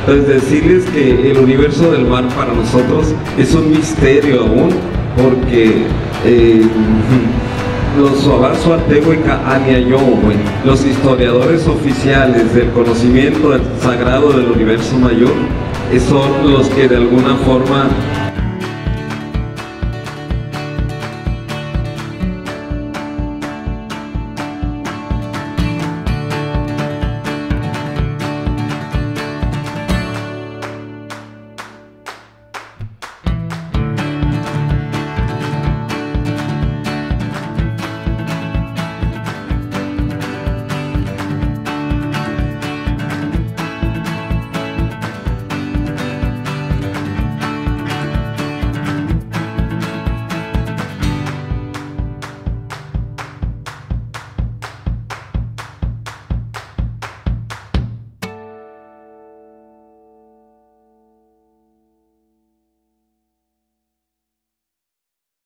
Entonces decirles que el universo del mar para nosotros es un misterio aún, porque los Soabazo Antehueca Aniayo, los historiadores oficiales del conocimiento sagrado del universo mayor, son los que de alguna forma